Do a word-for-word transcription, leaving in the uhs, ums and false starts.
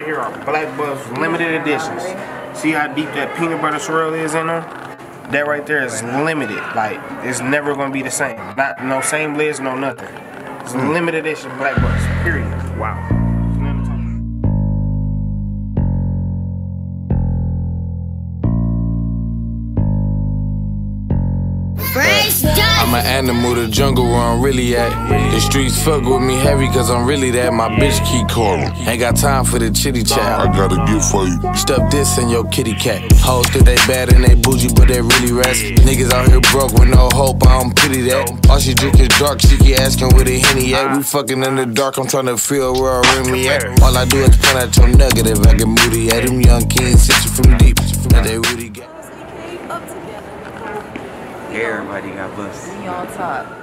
here are Black Bus limited editions. See how deep that peanut butter swirl is in them? That right there is limited. Like, it's never gonna be the same. Not no same lids, no nothing. It's mm. limited edition Black Bus. Period. Wow. I'm an animal, the jungle where I'm really at. The streets fuck with me heavy cause I'm really that. My bitch keep calling. Ain't got time for the chitty chat. I got a gift for you. Stuff this in your kitty cat. Hoes think they bad and they bougie, but they really rats. Niggas out here broke with no hope, I don't pity that. All she drink is dark, she keep asking where the Henny at. We fucking in the dark, I'm trying to feel where I ring me at. All I do is point at your nugget if I get moody at. Them young kings hit you from deep. Now they really got. Everybody got bust. We on top.